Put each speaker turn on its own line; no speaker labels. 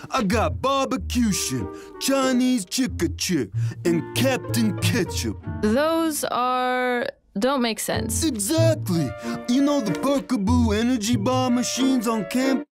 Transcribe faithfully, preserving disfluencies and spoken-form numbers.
I got barbecution, Chinese chicka chick, and Captain Ketchup.
Those are... don't make sense.
Exactly. You know the Perkaboo energy bar machines on campus?